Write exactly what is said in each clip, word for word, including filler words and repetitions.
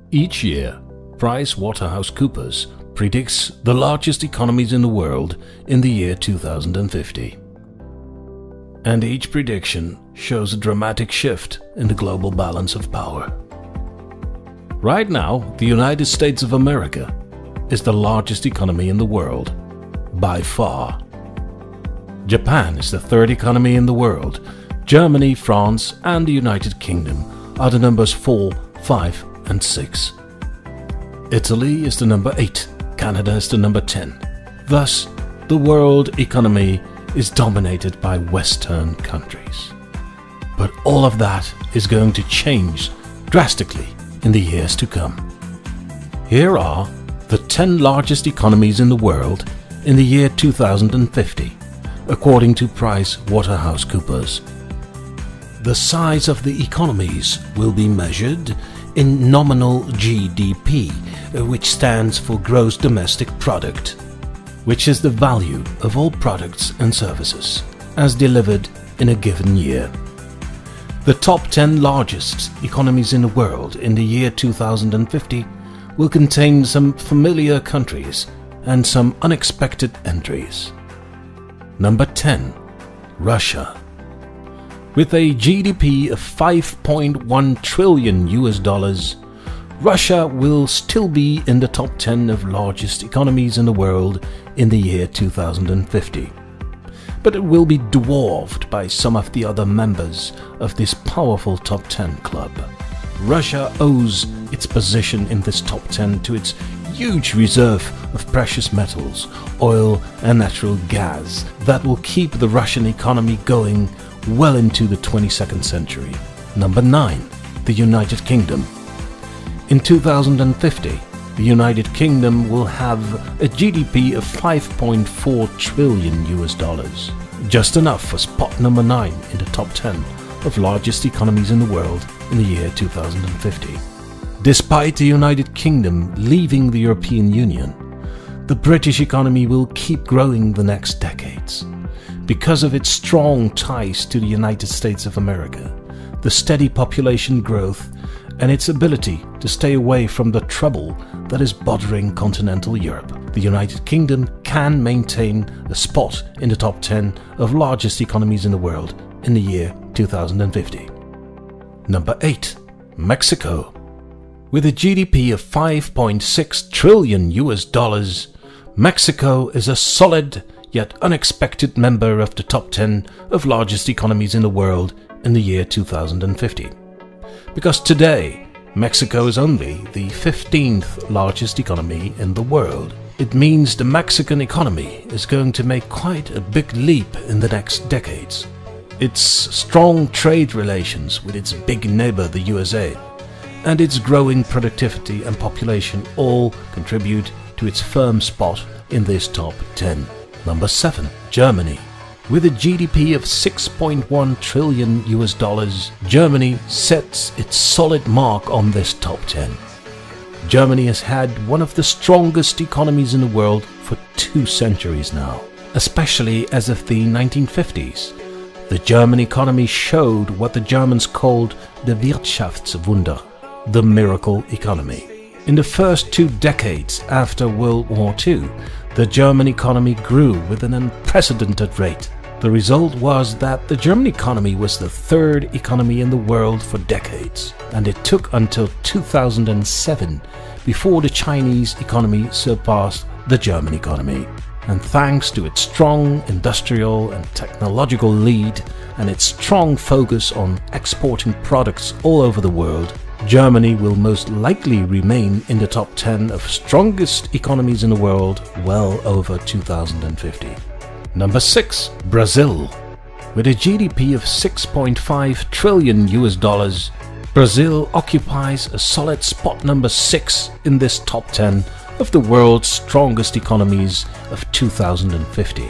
Each year, PricewaterhouseCoopers predicts the largest economies in the world in the year two thousand fifty. And each prediction shows a dramatic shift in the global balance of power. Right now, the United States of America is the largest economy in the world, by far. Japan is the third economy in the world. Germany, France, and the United Kingdom are the numbers four, five, and six. Italy is the number eight. Canada is the number ten. Thus, the world economy is dominated by Western countries. But all of that is going to change drastically in the years to come. Here are the ten largest economies in the world in the year two thousand fifty, according to PricewaterhouseCoopers. The size of the economies will be measured in nominal G D P, which stands for Gross Domestic Product, which is the value of all products and services as delivered in a given year. The top ten largest economies in the world in the year two thousand fifty will contain some familiar countries and some unexpected entries. Number ten. Russia. With a G D P of five point one trillion U S dollars, Russia will still be in the top ten of largest economies in the world in the year two thousand fifty. But it will be dwarfed by some of the other members of this powerful top ten club. Russia owes its position in this top ten to its huge reserve of precious metals, oil and natural gas that will keep the Russian economy going well into the twenty-second century. Number nine. The United Kingdom. In two thousand fifty, the United Kingdom will have a G D P of five point four trillion U S dollars, just enough for spot number nine in the top ten of largest economies in the world in the year two thousand fifty. Despite the United Kingdom leaving the European Union, the British economy will keep growing the next decades. Because of its strong ties to the United States of America, the steady population growth, and its ability to stay away from the trouble that is bothering continental Europe, the United Kingdom can maintain a spot in the top ten of largest economies in the world in the year two thousand fifty. Number eight. Mexico. With a G D P of five point six trillion U S dollars, Mexico is a solid yet unexpected member of the top ten of largest economies in the world in the year two thousand fifty. Because today, Mexico is only the fifteenth largest economy in the world. It means the Mexican economy is going to make quite a big leap in the next decades. Its strong trade relations with its big neighbor, the U S A, and its growing productivity and population all contribute to its firm spot in this top ten. Number seven. Germany. With a G D P of six point one trillion U S dollars, Germany sets its solid mark on this top ten. Germany has had one of the strongest economies in the world for two centuries now, especially as of the nineteen fifties. The German economy showed what the Germans called the Wirtschaftswunder, the miracle economy. In the first two decades after World War Two, the German economy grew with an unprecedented rate. The result was that the German economy was the third economy in the world for decades, and it took until two thousand seven before the Chinese economy surpassed the German economy. And thanks to its strong industrial and technological lead and its strong focus on exporting products all over the world, Germany will most likely remain in the top ten of strongest economies in the world well over two thousand fifty. Number six. Brazil. With a G D P of six point five trillion U S dollars, Brazil occupies a solid spot number six in this top ten of the world's strongest economies of two thousand fifty.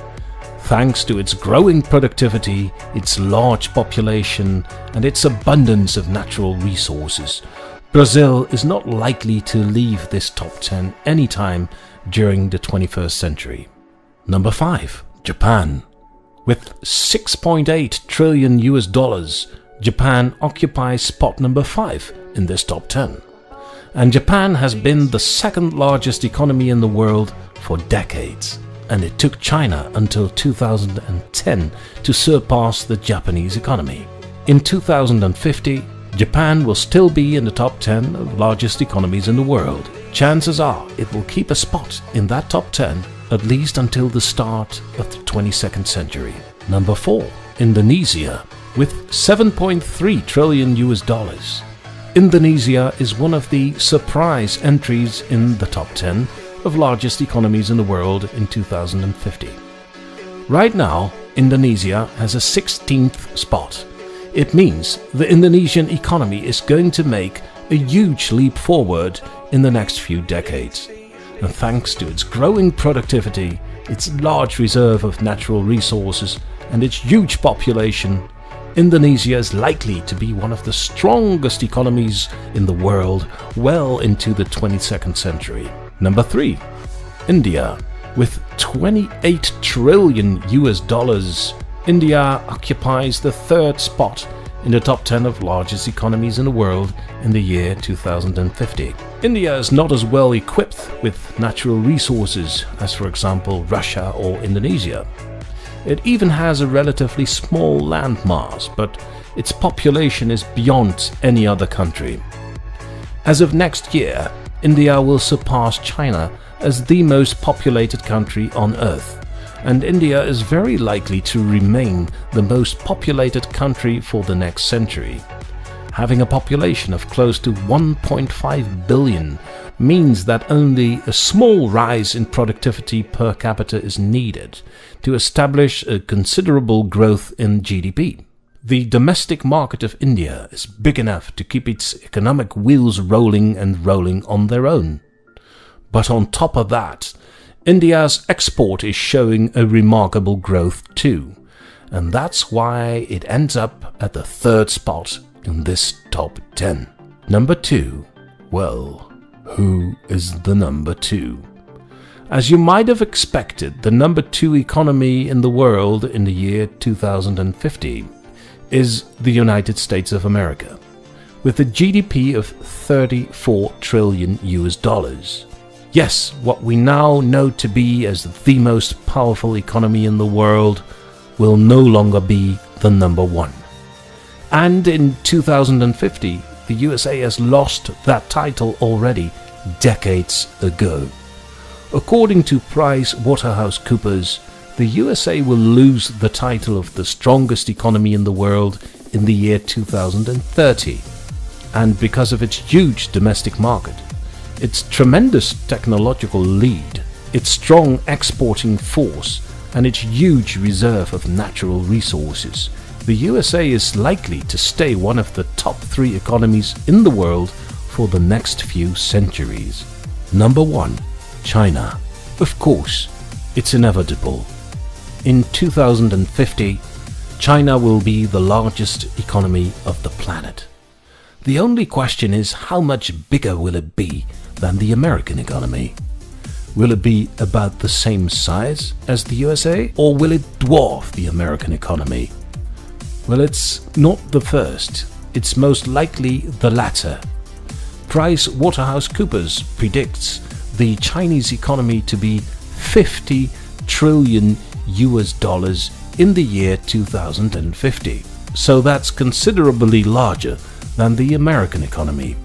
Thanks to its growing productivity, its large population, and its abundance of natural resources, Brazil is not likely to leave this top ten anytime during the twenty-first century. Number five. Japan. With six point eight trillion U S dollars, Japan occupies spot number five in this top ten. And Japan has been the second largest economy in the world for decades. And it took China until two thousand ten to surpass the Japanese economy. In two thousand fifty, Japan will still be in the top ten of largest economies in the world. Chances are it will keep a spot in that top ten at least until the start of the twenty-second century. Number four. Indonesia, with seven point three trillion U S dollars. Indonesia is one of the surprise entries in the top ten of largest economies in the world in two thousand fifty. Right now, Indonesia has a sixteenth spot. It means the Indonesian economy is going to make a huge leap forward in the next few decades. And thanks to its growing productivity, its large reserve of natural resources, and its huge population, Indonesia is likely to be one of the strongest economies in the world well into the twenty-second century. Number three. India. With twenty-eight trillion U S dollars, India occupies the third spot in the top ten of largest economies in the world in the year two thousand fifty. India is not as well equipped with natural resources as, for example, Russia or Indonesia. It even has a relatively small landmass, but its population is beyond any other country. As of next year, India will surpass China as the most populated country on Earth, and India is very likely to remain the most populated country for the next century. Having a population of close to one point five billion means that only a small rise in productivity per capita is needed to establish a considerable growth in G D P. The domestic market of India is big enough to keep its economic wheels rolling and rolling on their own. But on top of that, India's export is showing a remarkable growth too, and that's why it ends up at the third spot in this top ten. Number two. Well, who is the number two? As you might have expected, the number two economy in the world in the year two thousand fifty is the United States of America, with a G D P of thirty-four trillion U S dollars. Yes, what we now know to be as the most powerful economy in the world will no longer be the number one. And in two thousand fifty, the U S A has lost that title already decades ago. According to PricewaterhouseCoopers, the U S A will lose the title of the strongest economy in the world in the year two thousand thirty. And because of its huge domestic market, its tremendous technological lead, its strong exporting force, and its huge reserve of natural resources, the U S A is likely to stay one of the top three economies in the world for the next few centuries. Number one. China. Of course, it's inevitable. In two thousand fifty, China will be the largest economy of the planet. The only question is, how much bigger will it be than the American economy? Will it be about the same size as the U S A, or will it dwarf the American economy? Well, it's not the first. It's most likely the latter. PricewaterhouseCoopers predicts the Chinese economy to be fifty trillion U S dollars in the year two thousand fifty. So that's considerably larger than the American economy.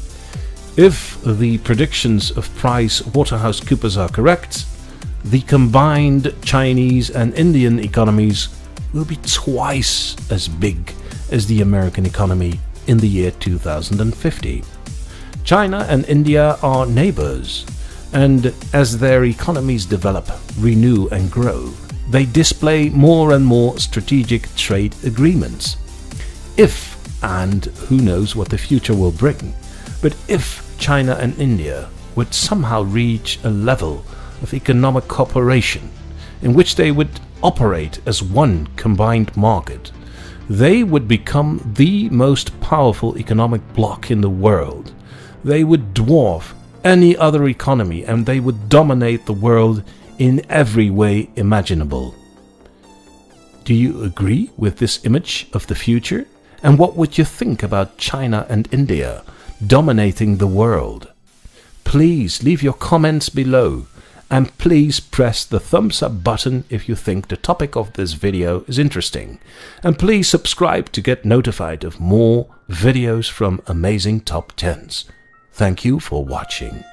If the predictions of PricewaterhouseCoopers are correct, the combined Chinese and Indian economies will be twice as big as the American economy in the year two thousand fifty. China and India are neighbors, and as their economies develop, renew and grow, they display more and more strategic trade agreements. If, and who knows what the future will bring, but if China and India would somehow reach a level of economic cooperation in which they would operate as one combined market, they would become the most powerful economic bloc in the world. They would dwarf any other economy, and they would dominate the world in every way imaginable. Do you agree with this image of the future? And what would you think about China and India dominating the world. Please leave your comments below, and please press the thumbs up button if you think the topic of this video is interesting. And please subscribe to get notified of more videos from Amazing Top tens. Thank you for watching.